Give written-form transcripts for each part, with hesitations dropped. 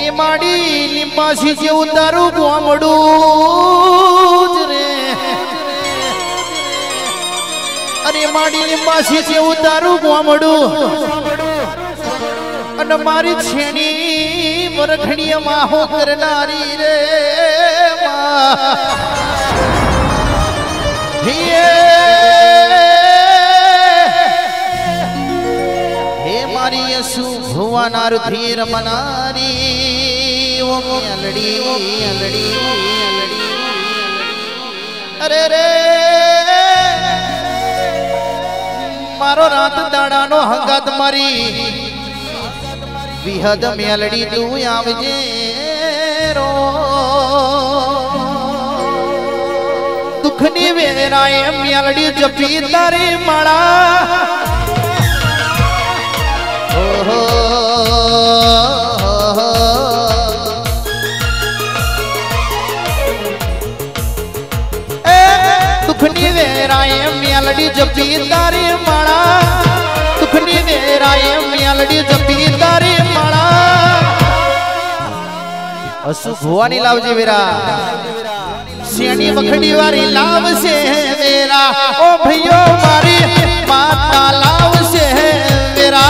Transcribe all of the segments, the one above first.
माड़ी लिंबासी जे उतारू गोमड़ू रे अरे माड़ी लिंबासी जे उतारू गोमड़ू अन मारी छेनी मरखड़ी माहो करनारी रे हे मारी यसु भुवनार धीर मनारी वो अलड़ी अरे रे मारो रात दाड़ानो हंगात मारी विहद मेलड़ी तू आवजे रो दुखनी वेदनाए मेलड़ी जपी तारी माड़ा ओहो दुखनी वेदनाए मेलड़ी जपी तारी माड़ा दुखनी वेदनाए मेलड़ी जपी तारी माड़ा असु भुवानी लावजे वेरा सियानी मखड़ी वारी लाव से वेरा ओ भैयो मारी माता लाव से वेरा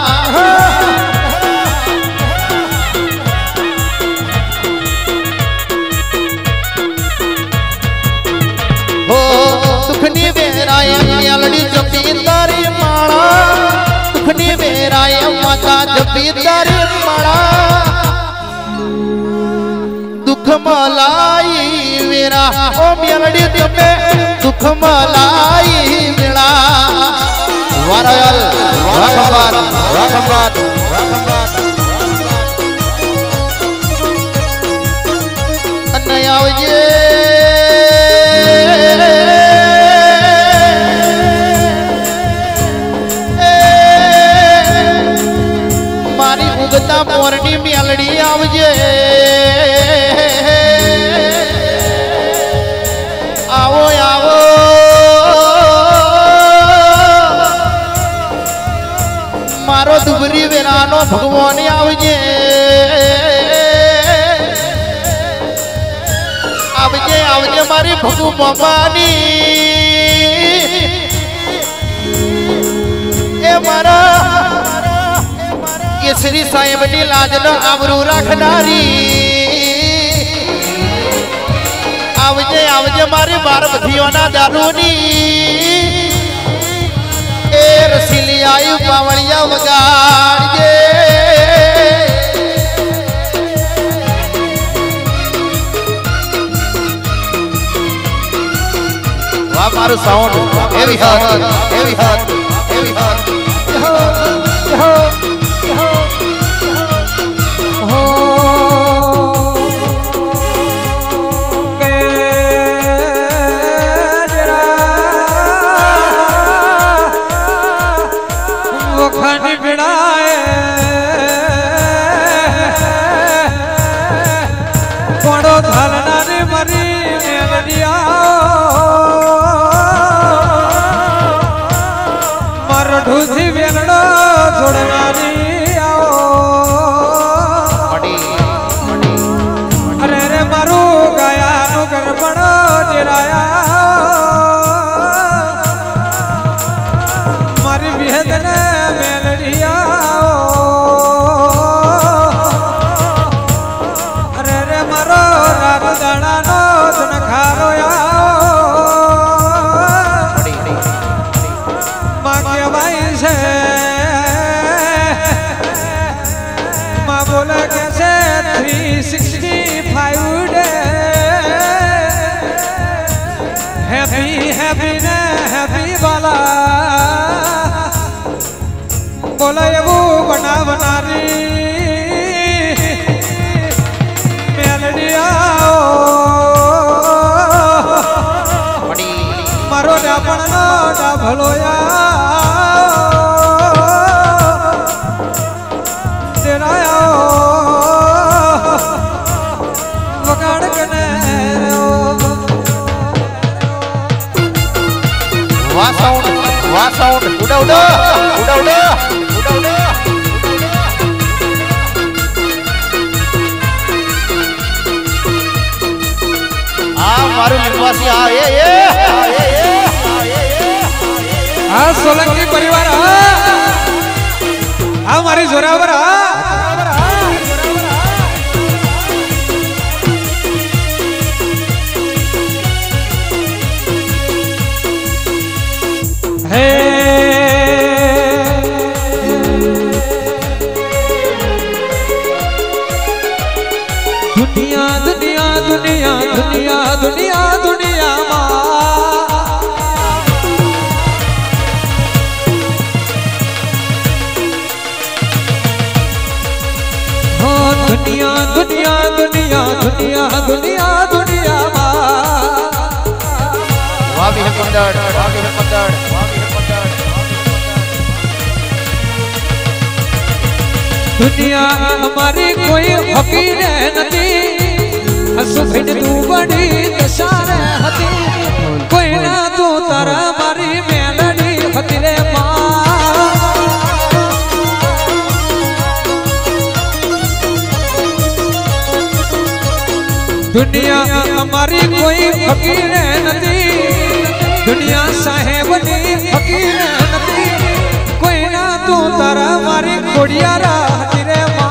हो दुखनी वेराय मेलड़ी जपी तारी माड़ा दुखनी वेराय माता जपी तारी माड़ा दुख मलाई वेरा ओ मेलड़ी जपे दुख मलाई वेड़ा वारायल राखंबाद अन्नयावजे मारी उगता मोरनी मेलड़ी आवजे आओ आओ मारो दुबरी वेरानो भगवान आवजे आवजे आवजे मारी भगु ममानी ए मारा केसरी साहेब नी लाजनो आबरू रखनारी आवजे आवजे मारी बार बधियो ना दारूनी ए रसीली आयु पावड़िया वगाड़िए वाह मारू साउंड हेवी हार्ट हैप्पी वाला बोला ये वो बना बनारी मेलड़ी आओ मारो डापण नो डाभलोया तेरा आओ वगाड़ कने वाह साउंड उड़ा मारू निवासी आ सोलंकी परिवार आ मारी जोरावर हे दुनिया दुनिया दुनिया दुनिया दुनिया दुनिया दुनिया दुनिया दुनिया दुनिया दुनिया दुनिया वाह भी है पंदड़ वाह भी है पंदड़ वाह भी है पंदड़ दुनिया हमारी कोई फकीर नहीं हसुभिन तू बड़ी दशान हती कोई ना तू तारा मारी मेलडी हती रे माँ दुनिया हमारी कोई फकीर नहीं दुनिया साहेबनी फकीर नहीं कोई ना तू तारा मारी कोड़िया हती रे माँ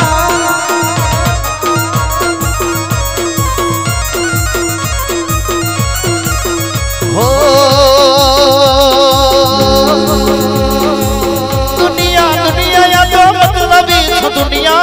हो दुनिया दुनिया या तो मतलबी दुनिया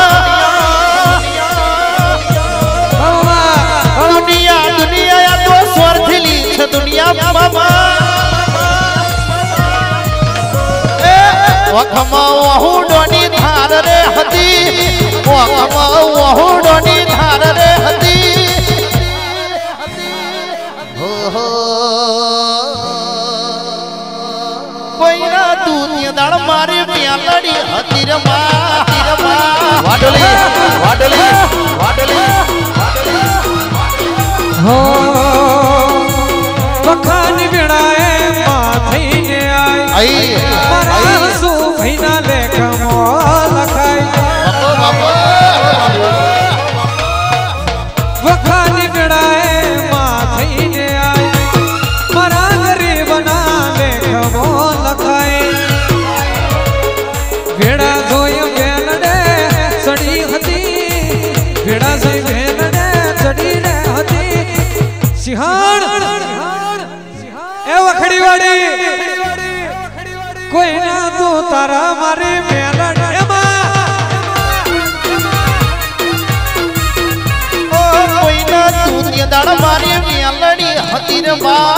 दुनिया दुनिया या तो स्वार्थी दुनिया बाबा वखमा वहु डोनी धार रे हती वखमा वहु डोनी धार रे हती हो कोई ना तू दाड़ मारे प्यालड़ी हती रे माँ वाडली वाडली वाडली हो बखानी बिड़ाए माथई ने आई मरासू भैना लेख मोल खाई बखानी बिड़ाए माथई ने आई मरा गरीब ना लेख मोल खाई बेड़ा धोय बेनडे सड़ी हती बेड़ा से बेनडे चढ़ी रे हती सिहान ए वखड़ीवाड़ी कोई ना तू तारा मारे मेलड़ ओ कोई ना तू दाड़ मारे मेलड़ी हती रे माँ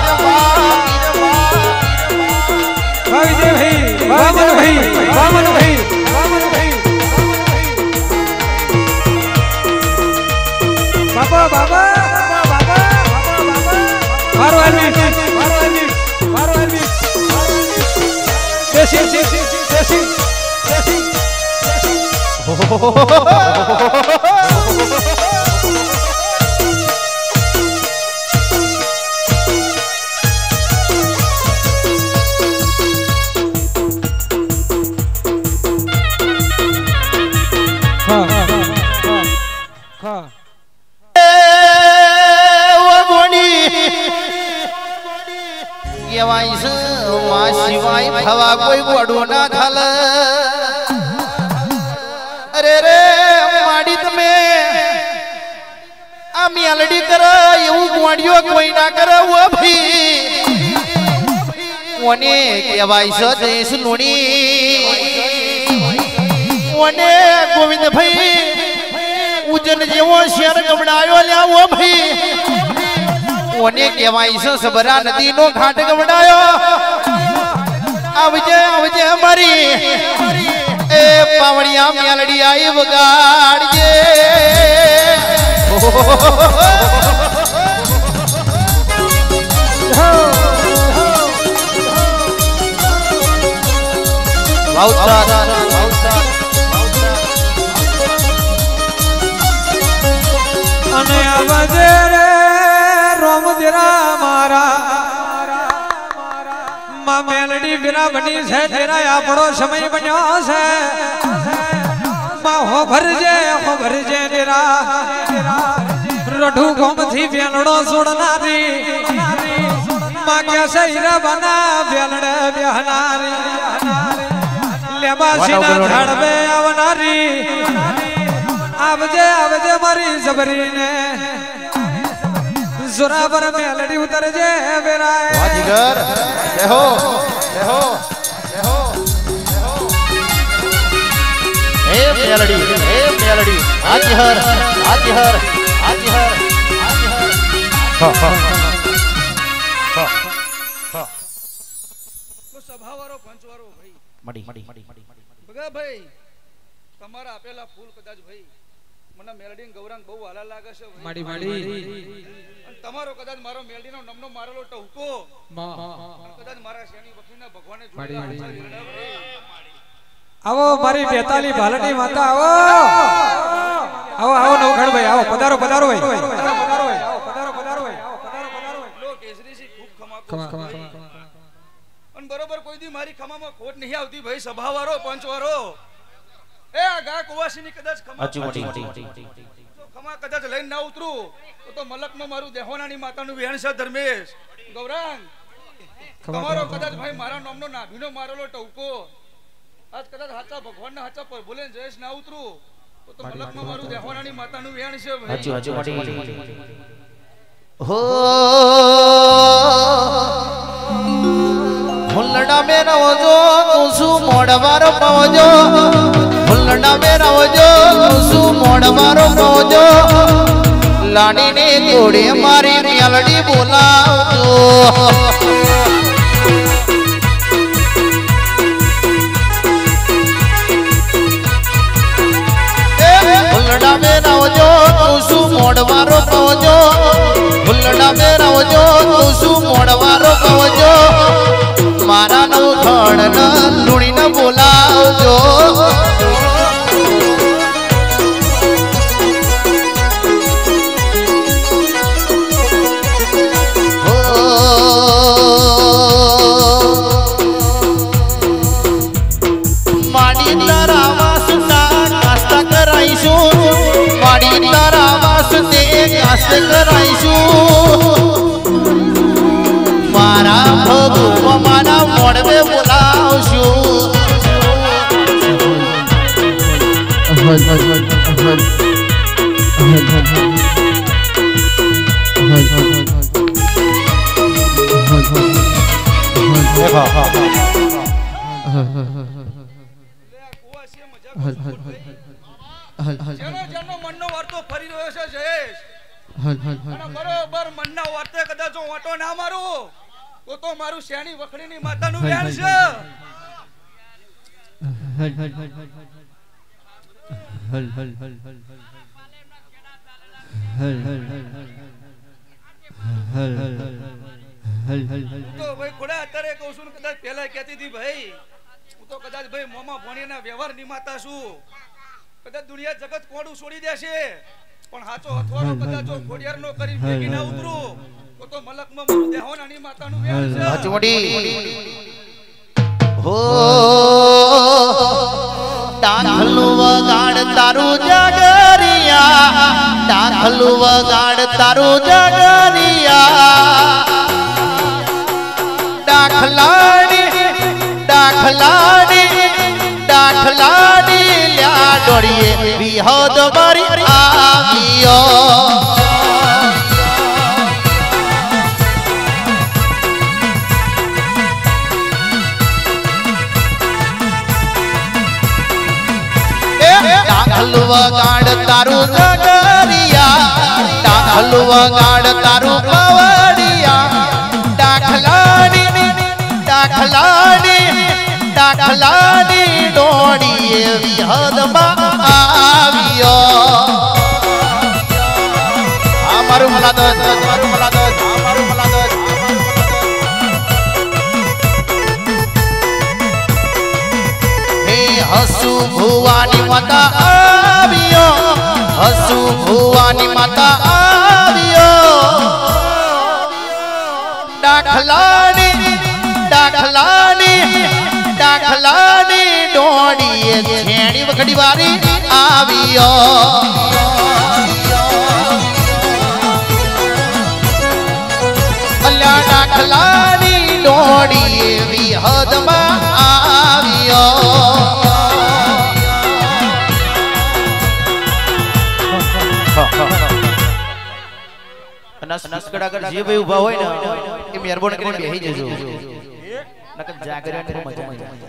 विजय भाई वामन भाई वामन भाई वामन भाई बाबा बाबा बाबा बाबा मारो आदमी मारो आदमी मारो आदमी देसी देसी देसी देसी हाँ हाँ हाँ शिवाय भवा कोई गोडू ना थाल अरे रे माडित में आम्ही अलडी कर येऊ गोडियो कोई ना कर वो भी वने केवायस देश नुणी वने गोविंद भाई उजन जेवो शेर गबडायो ल्या वो भी वने केवायस सबरा नदी नो घाट गबडायो आवजे हमारी ए पावड़िया मेलड़ी आई बगाड़िए अने आवजे रे रोम दिरा मारा माँ मेलडी बिना बनी से तेरा आपड़ो समय बनो से माँ हो भर जे निरा रठू गोम थी बेलड़ो सोड़नारी माग्या सैरा बना बेलड़े बेहनारी लेबासी ना झाड़बे आवनारी आवजे आवजे मारी जबरी ने जोरावर मेलड़ी उतर जे बेराए वाजीगर देहो ए मेलड़ी आजी हर सभावारो पंचवारो भाई मडी बगा भाई તમારા આપેલા ફૂલ કદાચ ભાઈ મને મેલડી ગૌરાંગ બહુ હાલા લાગે છે ભાઈ માડી અને તમારો કદાચ મારો મેલડીનો નમનો મારેલો ટહુકો કદાચ મારા શેની વખીના ભગવાને જોડ્યા આવો મારી બેતાલી ભાલડી માતા આવો આવો નવખણ ભાઈ આવો પધારો ભાઈ લો કેસરીસી ખૂબ ખમા અને બરોબર કોઈ દી મારી ખમામાં ખોટ નહીં આવતી ભાઈ સભાવારો પંચવારો ए गा कुवासीनी कदाच खमा खमा कदाच लઈને ના ઉતરું તો મલકમાં મારું દેહોનાની માતાનું વેણ છે ધર્મેશ ગૌરાંગ તમારો કદાચ ભાઈ મારા નામનો નાભીનો મારેલો ટવકો આજ કદાચ હાચા ભગવાનના હાચા પર બોલે જયેશ ના ઉતરું તો મલકમાં મારું દેહોનાની માતાનું વેણ છે ભાઈ हो हुल्लड़ा में रवजो कुसु मोड़वारो पवजो हुल्लड़ा में रवजो कुसु मोड़वारो पवजो लाडी ने तोड़े मारी मेलडी बोलावजो हुल्लड़ा में रवजो कुसु मोड़वारो पवजो हुल्लड़ा में रवजो कुसु मोड़वारो पवजो मारा नवखण न लुणी न बोलावजो माडी तारा वासना कास्ता कराईशू माडी तारा वासने कास्ता कराईशू मारा भगवा मारा मोड़वे बोलावशू જેનો મનનો વાર્તો ફરી રહ્યો છે જયેશ અને બરોબર મનના વાર્તે કદાચ જો ઓટો ના મારું તો મારું શેની વખડીની માતાનું વેણ છે તો ભાઈ ખોડા અત્યારે કહું છું કદાચ પહેલા કહેતી હતી ભાઈ હું તો કદાચ ભાઈ મોમાં ભણીના વ્યવહારની માતા છું કદાચ દુનિયા જગત કોડું છોડી દેશે પણ હાચો હથવારો કદાચ જો ખોડિયારનો કરી ભેગી ના ઉતરું તો મલકમાં મારું દેહોનાની માતાનું વેણ છે હચમડી हो टाखलू वगाड़ तारू जगरिया टाखलू वगाड़ तारू जगरिया डाखलाड़ी डाखलाड़ी डाखलाड़ी ल्या डोड़िए बिहद बारी आवियो वगाड़ तारू जगरिया डाखल वगाड़ तारू पवड़िया डाखलाड़ी डाखलाड़ी डाखलाड़ी डोड़िए विहद आवियो हमारू मलादत हसु भुवानी माता आवियो हसु भुवानी माता आवियो डाखलाड़ी डाखलाड़ी डाखलाड़ी डोड़िए छेड़ी वखड़ी वारी आवियो અને સ્પીકર આગળ જે ભાઈ ઊભા હોય ને એ મહેરબાની કરીને બેહી જજો નકર જાગરણ મજા આવે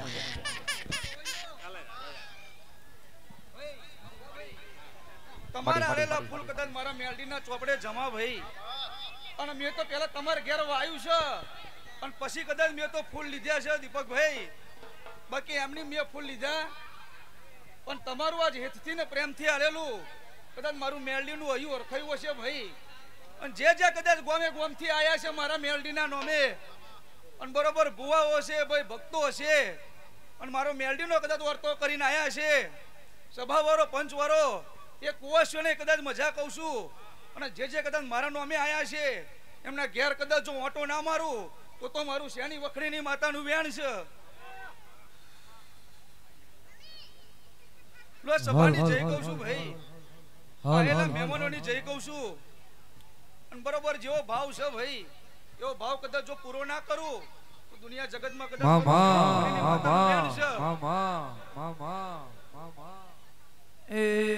તમારા આરેલા ફૂલ કદાચ મારા મેલડીના ચોપડે જમા ભાઈ અને મેં તો પહેલા તમાર ઘેર વાયુ છે અને પછી કદાચ મેં તો ફૂલ લીધા છે દીપકભાઈ બાકી એમની મેં ફૂલ લીધા પણ તમારું આજ હેતથી ને પ્રેમથી આલેલું કદાચ મારું મેલડીનું હયું ઓળખાયું હશે ભાઈ અને જે કદાચ ગોમથી આયા છે મારા મેલડીના નોમે અને બરોબર ભુવાઓ હશે ભાઈ ભક્તો હશે અને મારો મેલડીનો કદાચ વર્તો કરીને આયા છે સભાવાળો પંચવાળો એ કુવાસીઓને કદાચ મજા કહું છું અને જે કદાચ મારા નોમે આયા છે એમના ઘેર કદાચ જો ઓટો ના મારું તો મારું શેની વખડીની માતાનું વેણ છે લો સભાની જય કહું છું ભાઈ આયેલા મહેમાનોની જય કહું છું અને બરોબર જેવો ભાવ છે ભાઈ એવો ભાવ કદાચ જો પૂરો ના કરું તો દુનિયા જગતમાં કદાચ એ